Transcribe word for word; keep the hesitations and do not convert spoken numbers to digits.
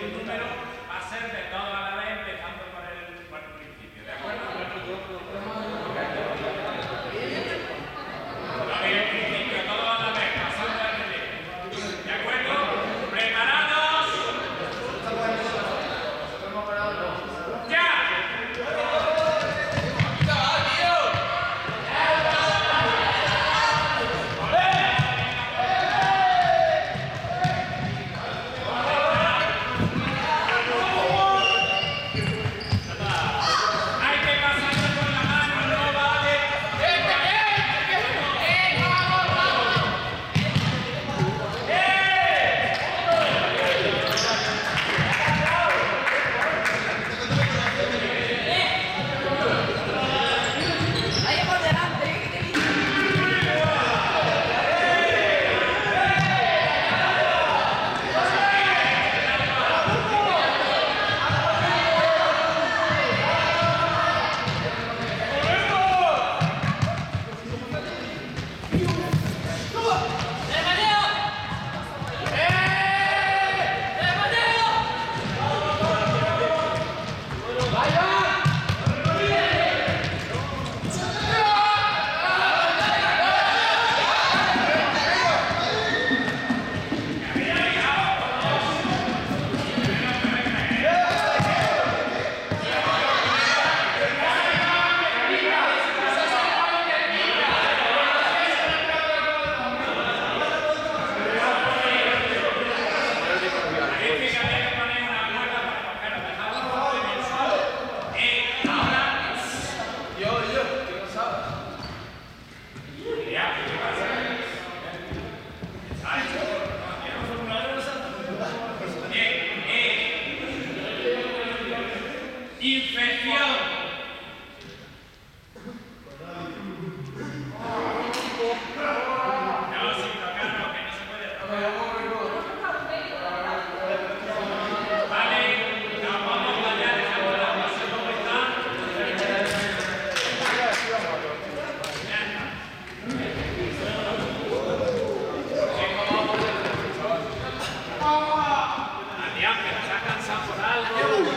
un número va a ser de todo a la vez, empezando por el, por el principio, ¿de acuerdo? No, el principio, todo a la vez, pasando al relevo. ¿De acuerdo? ¿Preparados? ¡Ya! Adiós, que nos ha cansado por algo.